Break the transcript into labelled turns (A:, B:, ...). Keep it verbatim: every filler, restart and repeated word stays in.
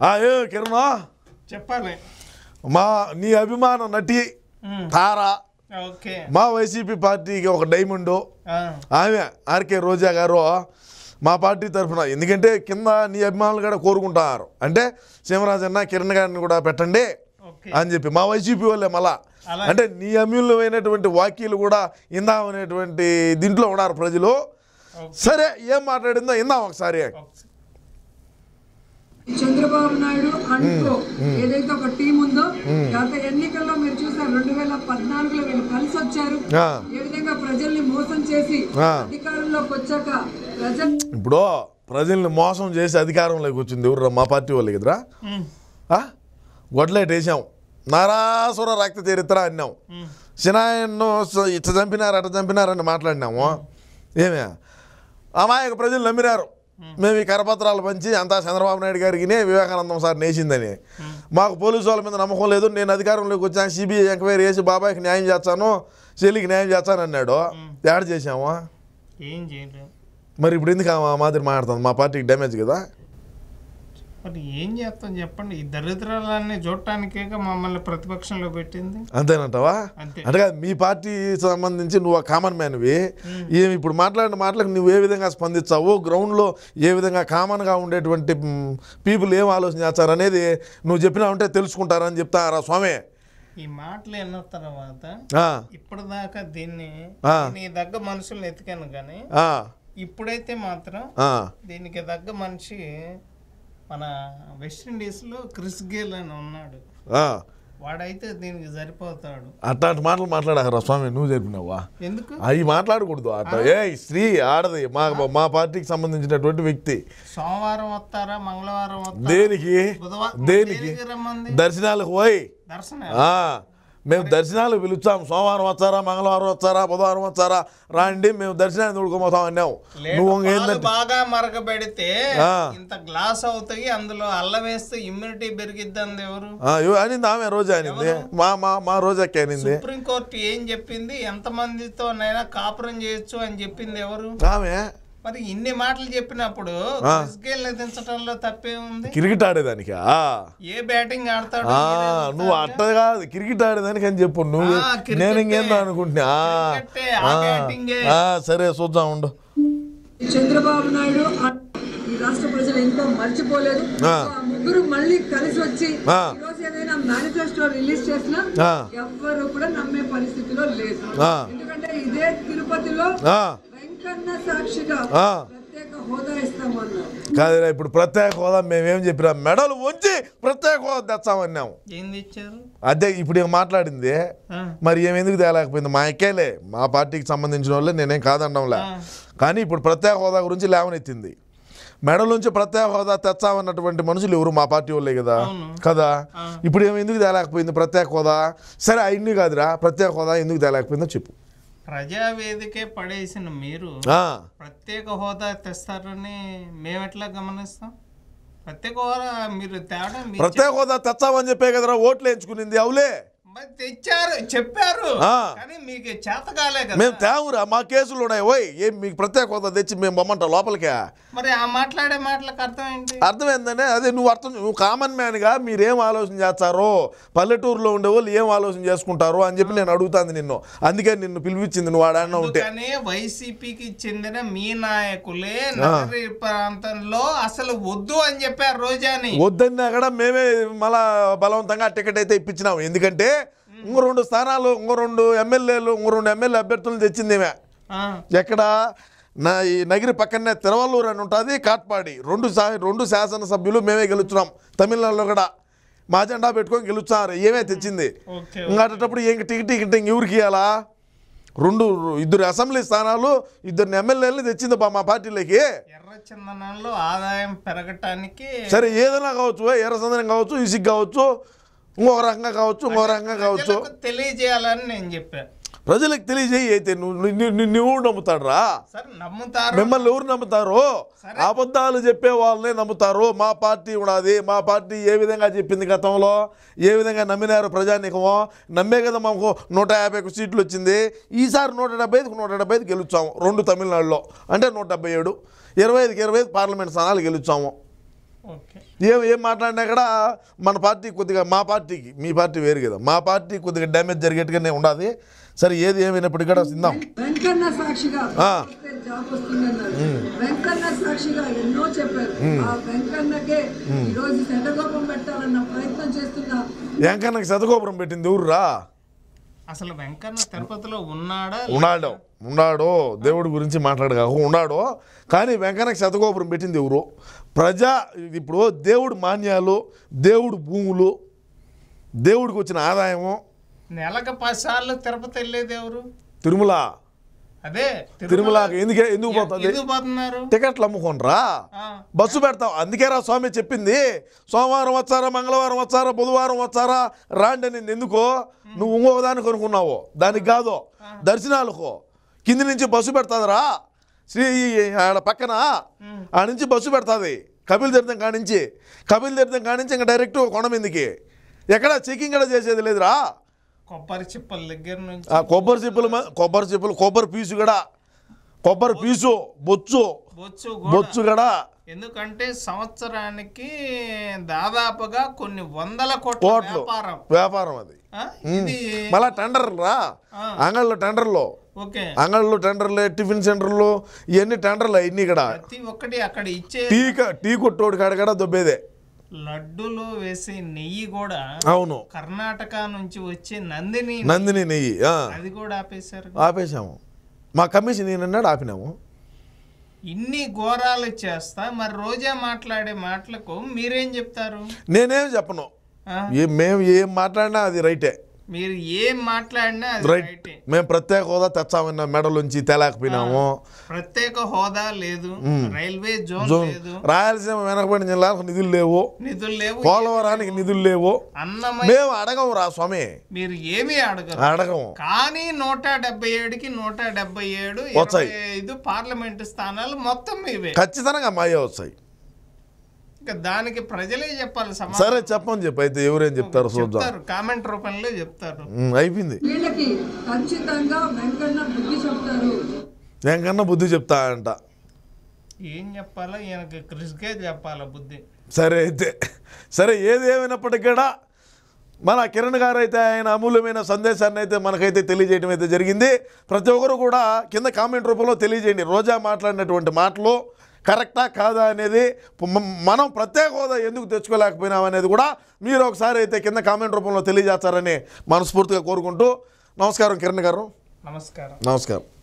A: ఏ కిరణ్
B: చెప్పాలి
A: మా నీ అభిమాన నటి తార మా వైసీపీ పార్టీకి ఒక డైమండ్ ఆమె ఆర్కే రోజా గారు మా పార్టీ తరఫున, ఎందుకంటే కింద నీ అభిమానులు కూడా కోరుకుంటున్నారు, అంటే సింహరాజన్న కిరణ్ గారిని కూడా పెట్టండి అని చెప్పి మా వైసీపీ వాళ్ళే మళ్ళా, అంటే నీ అమూల్యమైనటువంటి వాక్యాలు కూడా ఇందామనేటువంటి దీంట్లో ఉన్నారు ప్రజలు. సరే ఏం మాట్లాడిందో ఇందాం ఒకసారి.
C: చంద్రబాబు నాయుడు అంటూ ఏదైతే ఒక టీం ఉందో గత ఎన్నికల్లో మీరు చూసారు, రెండు వేల పద్నాలుగులో వీళ్ళు కలిసి వచ్చారు, ఏ విధంగా ప్రజల్ని మోసం చేసి అధికారంలోకి వచ్చాక ప్రజలు
A: ఇప్పుడు ప్రజల్ని మోసం చేసి అధికారంలోకి వచ్చింది ఎవరు? మా పార్టీ వాళ్ళు కదరా. గొడ్లైట్ వేసాం, నారాసుర రక్త చరిత్ర అన్నాం, సినాయన్ను ఇట్ట చంపినారు అట్ట చంపినారని మాట్లాడినాము. ఏమే అమాయక ప్రజలు నమ్మినారు మేము ఈ కరపత్రాలు పంచి అంతా చంద్రబాబు నాయుడు గారికి వివేకానందం సార్ నేసిందని. మాకు పోలీసు వాళ్ళ మీద నమ్మకం లేదు, నేను అధికారంలోకి వచ్చాను సిబిఐ ఎంక్వైరీ చేసి బాబాయ్కి న్యాయం చేస్తాను చెల్లికి న్యాయం చేస్తాను అన్నాడు. యాడ్ చేసాము
B: ఏం చేయలేదు.
A: మరి ఇప్పుడు ఎందుకు ఆ మాదిరి మాట్లాడుతుంది? మా పార్టీకి డ్యామేజ్ కదా.
B: మరి ఏం చేస్తాం చెప్పండి, ఈ దరిద్రాలన్నీ చూడటానికే మమ్మల్ని ప్రతిపక్షంలో పెట్టింది.
A: అంతేనంటావా? అంటే మీ పార్టీ సంబంధించి నువ్వు కామన్ మ్యాన్వి, ఏమి ఇప్పుడు మాట్లాడిన మాటలకు నువ్వు ఏ విధంగా స్పందించావు, గ్రౌండ్లో ఏ విధంగా కామన్గా ఉండేటువంటి పీపుల్ ఏం ఆలోచన చేస్తారు అనేది నువ్వు చెప్పినా ఉంటే తెలుసుకుంటారని చెప్తారా స్వామి.
B: ఈ మాటలు ఎన్న తర్వాత ఇప్పటిదాకా దీన్ని నీ దగ్గ మనుషుల్ని ఎతికాను కానీ ఇప్పుడైతే మాత్రం దీనికి తగ్గ మనిషి మన వెస్టిండీస్లో క్రిస్ గేల్ అని ఉన్నాడు, వాడైతే దీనికి సరిపోతాడు.
A: అట్లాంటి మాటలు మాట్లాడారా స్వామి? నువ్వు చెప్పినావా?
B: ఎందుకు
A: అవి మాట్లాడకూడదు అట్లా. ఏ స్త్రీ ఆడది మా మా పార్టీకి సంబంధించినటువంటి వ్యక్తి.
B: సోమవారం వస్తారా మంగళవారం వస్తారా?
A: దేనికి దేనికి దర్శనాలకు పోయి మేము దర్శనాలు పిలుస్తాం. సోమవారం వచ్చారా మంగళవారం వచ్చారా బుధవారం వచ్చారా రాండి మేము దర్శనాన్ని తోడుకోపోతాం అన్నావు. నువ్వు ఏంటంటే
B: బాగా మరగబెడితే ఇంత గ్లాస్ అవుతాయి, అందులో అల్లం వేస్తే ఇమ్యూనిటీ పెరిగిద్ది అంది ఎవరు
A: అనింది? ఆమె రోజా అనింది, మా మా మా రోజాకి అనింది.
B: సుప్రీంకోర్టు ఏం చెప్పింది? ఎంత మందితోనైనా కాపురం చేయొచ్చు అని చెప్పింది ఎవరు?
A: ఆమె.
B: మరి ఇన్ని మాటలు చెప్పినప్పుడు దించడంలో తప్పే ఉంది?
A: క్రికెట్ ఆడేదానికి
B: ఏ బ్యాటింగ్ ఆడతాడు?
A: నువ్వు అట్ట కాదు, క్రికెట్ ఆడేదానికి అని చెప్పు. నువ్వు నేను ఇంకేందో అనుకుంటున్నా. సరే చూద్దాం ఉండు.
C: చంద్రబాబు నాయుడు ఈ రాష్ట్ర ప్రజలు ఇంకా మర్చిపోలేదు. ముగ్గురు మళ్ళీ కలిసి వచ్చి ఈరోజు ఏదైనా మేనిఫెస్టో రిలీజ్ చేసినా ఎవ్వరు కూడా నమ్మే పరిస్థితిలో లేదు. ఎందుకంటే ఇదే తిరుపతిలో
A: కాదురా ఇప్పుడు ప్రత్యేక హోదా మేమేం చెప్పినా మెడలు వంచి ప్రత్యేక హోదా తెచ్చామన్నాము. అదే ఇప్పుడు ఏం మాట్లాడింది, మరి ఏమెందుకు తేలేకపోయింది? మా ఎక్కేలే మా పార్టీకి సంబంధించిన వాళ్ళే, నేనేం కాదనడంలే, కానీ ఇప్పుడు ప్రత్యేక హోదా గురించి లేవనెత్తింది. మెడల నుంచి ప్రత్యేక హోదా తెచ్చామన్నటువంటి మనుషులు ఎవరు? మా పార్టీ వాళ్ళే కదా కదా. ఇప్పుడు ఏమి ఎందుకు తేలేకపోయింది ప్రత్యేక హోదా? సరే అన్ని కాదురా, ప్రత్యేక హోదా ఎందుకు తేలేకపోయిందో చెప్పు.
B: ప్రజావేదికే పడేసిన మీరు ప్రత్యేక హోదా తెస్తారని మేము ఎట్లా గమనిస్తాం? ప్రత్యేక హోదా మీరు తేడా
A: ప్రత్యేక హోదా తెచ్చామని చెప్పే కదరా ఓట్లు వేయించుకునింది. అవులే
B: తెచ్చారు చెప్పారు, కానీ మీకు చేత కాలే కదా.
A: మేము తేవురా, మా కేసులు ఉన్నాయి. ఓయ్ ఏం మీకు ప్రత్యేక హోదా తెచ్చి మేము బొమ్మంటాం లోపలికే?
B: మరి ఆ మాట్లాడే మాటలకు అర్థం ఏంటి?
A: అర్థం ఏంటంటే అదే నువ్వు అర్థం, నువ్వు కామన్ మ్యాన్గా మీరేం ఆలోచన చేస్తారో, పల్లెటూరులో ఉండే వాళ్ళు ఏం ఆలోచన చేసుకుంటారో అని చెప్పి నేను అడుగుతాను నిన్ను. అందుకే నిన్ను పిలిపించింది నువ్వు ఆడన్నా ఉంటే.
B: వైసీపీకి చెందిన మీ నాయకులే నగరి ప్రాంతంలో అసలు వద్దు అని చెప్పారు రోజాని.
A: వద్దన్నా కూడా మేమే మళ్ళా బలవంతంగా టికెట్ అయితే ఇప్పించినాము. ఎందుకంటే ఇంకో రెండు స్థానాలు, ఇంకో రెండు ఎమ్మెల్యేలు, ఇంకో రెండు ఎమ్మెల్యే అభ్యర్థులను తెచ్చిందేమే. ఎక్కడ నా ఈ నగిరి పక్కనే తిరువల్లూరు అని ఉంటుంది, కాట్పాడి, రెండు సా రెండు శాసనసభ్యులు మేమే గెలుచున్నాం. తమిళనాడులో కూడా మా జెండా పెట్టుకొని గెలుచున్నారు. ఏమే తెచ్చింది. ఇంకా అటప్పుడు ఇంక టికెట్ టికెట్ ఇంక ఎవరికి ఇవ్వాలా? రెండు ఇద్దరు అసెంబ్లీ స్థానాలు, ఇద్దరు ఎమ్మెల్యేలు తెచ్చింది మా పార్టీలోకి.
B: ఎర్రచందనంలో ఆదాయం పెరగటానికి
A: సరే ఏదైనా కావచ్చు, ఎర్రచందనం కావచ్చు, ఇసుక కావచ్చు, ఇంకొక రకంగా కావచ్చు, ఇంకొక రకంగా కావచ్చు,
B: తెలియజేయాలని నేను చెప్పాను.
A: ప్రజలకు తెలియజేయి. అయితే నువ్వు నువ్వు నమ్ముతాడు రా? మిమ్మల్ని ఎవరు నమ్ముతారు? అబద్ధాలు చెప్పే వాళ్ళనే నమ్ముతారు. మా పార్టీ కూడా అది, మా పార్టీ ఏ విధంగా చెప్పింది గతంలో, ఏ విధంగా నమ్మినారు ప్రజానీకమో నమ్మే కదా మాకు నూట యాభైకు సీట్లు వచ్చింది. ఈసారి నూట డెబ్బై ఐదుకు నూట డెబ్బై ఐదు గెలుచాము. రెండు తమిళనాడులో అంటే నూట డెబ్బై ఏడు, ఇరవై ఐదుకి ఇరవై ఐదు పార్లమెంట్ స్థానాలు గెలుచాము. ఏం ఏం మాట్లాడినా కూడా మన పార్టీ కొద్దిగా మా పార్టీకి మీ పార్టీ వేరు కదా, మా పార్టీ కొద్దిగా డ్యామేజ్ జరిగేట్టుగానే ఉండదు. సరే ఏది ఏమైనప్పటికీ కూడా సిందాం.
C: వెంకన్న సాక్షిగా జాబ్ వస్తుందన్నారు, వెంకన్న సాక్షిగా ఎన్నో చెప్పారు. ఆ వెంకన్నకే ఈ రోజు శతకోపం పెట్టాలన్న ప్రయత్నం చేస్తున్నా.
A: వెంకన్నకి శతకోపురం పెట్టింది ఊర్రా?
B: అసలు వెంకన్న తిరుపతిలో ఉన్నాడా?
A: ఉన్నాడు ఉన్నాడో దేవుడి గురించి మాట్లాడగా ఉన్నాడో, కానీ వెంకన్నకి శతగోపురం పెట్టింది ఎవరు? ప్రజా ఇప్పుడు దేవుడు మాన్యాలు, దేవుడు భూములు, దేవుడికి వచ్చిన ఆదాయము.
B: నెలకు పది సార్లు తిరుపతి వెళ్ళేది ఎవరు?
A: తిరుమల.
B: అదే
A: తిరుమలకి ఎందుకే ఎందుకు పోతుంది?
B: ఎందుకు పోతున్నారు?
A: టికెట్లు అమ్ముకోనరా, బస్సు పెడతావు. అందుకేరా స్వామి చెప్పింది, సోమవారం వచ్చారా, మంగళవారం వచ్చారా, బుధవారం వచ్చారా రాండి అనింది. ఎందుకో నువ్వు ఇంకొక దానికి కొనుక్కున్నావు, దానికి కాదు దర్శనాలకు. కింది నుంచి బస్సు పెడతాదిరా శ్రీ ఆడ పక్కన, ఆ నుంచి బస్సు పెడతాది కపిల్ తీర్థం కానించి. కపిల్ తీర్థం కానించి ఇంకా డైరెక్ట్ కొండ మీదకి. ఎక్కడ చెకింగ్ కూడా చేసేది లేదురా.
B: కొబ్బరి చిప్పల దగ్గర నుంచి
A: కొబ్బరి చిప్పలు కొబ్బరి చిప్పలు కొబ్బరి పీసు కూడా, కొబ్బరి పీసు బొచ్చు
B: బొచ్చు
A: బొచ్చు కూడా.
B: ఎందుకంటే సంవత్సరానికి దాదాపుగా కొన్ని వందల కోట్ల
A: కోట్లు
B: వ్యాపారం
A: వ్యాపారం అది. మళ్ళా టెండర్లు రా, అంగళ్ళు టెండర్లు, అంగళ్ళు టెండర్లు, టిఫిన్ సెంటర్లు, ఇవన్నీ టెండర్లు అన్ని కూడా.
B: ప్రతి ఒక్కటి అక్కడ ఇచ్చే
A: టీ టీ కొట్టోడు కాడ కూడా దొబ్బేదే.
B: లడ్డూలు వేసే నెయ్యి కూడా
A: అవును,
B: కర్ణాటక నుంచి వచ్చే నందిని
A: నందిని నెయ్యి
B: అది కూడా ఆపేశారు.
A: ఆపేశాము, మా కమిషన్ నేనన్నాడు ఆపినాము.
B: ఇన్ని ఘోరాలు చేస్తా మరి రోజా మాట్లాడే మాటలకు మీరేం చెప్తారు?
A: నేనేం చెప్పను, మేము ఏం మాట్లాడినా అది రైటే.
B: మీరు ఏం మాట్లాడినా అది
A: రైట్. మేము ప్రత్యేక హోదా తెచ్చామన్న మెడలోంచి తేలేకపోయినాము.
B: ప్రత్యేక హోదా లేదు, రైల్వే జోన్ లేదు,
A: రాయలసీమ వెనకబడిన జిల్లాలకు నిధులు లేవు,
B: నిధులు లేవు,
A: పోలవరానికి నిధులు లేవు.
B: అన్నమయ్య
A: మేము అడగము రా స్వామి,
B: మీరు ఏమీ అడగరు
A: అడగము.
B: కానీ నూట డెబ్బై ఏడుకి నూట డెబ్బై ఏడు ఐదు పార్లమెంటు స్థానాలు మొత్తం ఇవే
A: ఖచ్చితంగా మాయే వస్తాయి.
B: ఇంకా దానికి ప్రజలే చెప్పాలి.
A: సరే చెప్పని చెప్పి అయితే ఎవరేం చెప్తారు చూద్దాం,
B: కామెంట్ రూపంలో చెప్తారు.
A: అయిపోయింది.
C: వీళ్ళకి ఖచ్చితంగా వెంకన్న బుద్ధి చెప్తారు.
A: వెంకన్న బుద్ధి చెప్తా అంట.
B: ఏం చెప్పాలా ఈయనకి క్రిస్కే చెప్పాలా బుద్ధి.
A: సరే అయితే సరే, ఏది ఏమైనప్పటికీ కూడా మన కిరణ్ గారు అయితే ఆయన అమూల్యమైన సందేశాన్ని అయితే మనకైతే తెలియజేయడం అయితే జరిగింది. ప్రతి ఒక్కరు కూడా కింద కామెంట్ రూపంలో తెలియజేయండి, రోజా మాట్లాడినటువంటి మాటలు కరెక్టా కాదా అనేది, మనం ప్రత్యేక హోదా ఎందుకు తెచ్చుకోలేకపోయినాం అనేది కూడా మీరు ఒకసారి అయితే కింద కామెంట్ రూపంలో తెలియజేస్తారని మనస్ఫూర్తిగా కోరుకుంటూ నమస్కారం కిరణ్ గారు.
B: నమస్కారం.
A: నమస్కారం.